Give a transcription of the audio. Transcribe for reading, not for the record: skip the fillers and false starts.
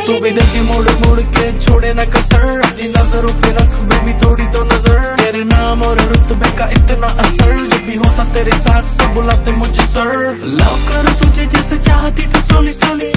तू भी देखे मुड़ मुड़ के छोड़े ना कसर, अपनी नजरों पे रख बेबी थोड़ी तो नजर। तेरे नाम और रुतबे का इतना असर, जब भी होता तेरे साथ सब बुलाते मुझे सर। लव करूं तुझे जैसे चाहती थी सोली सोली,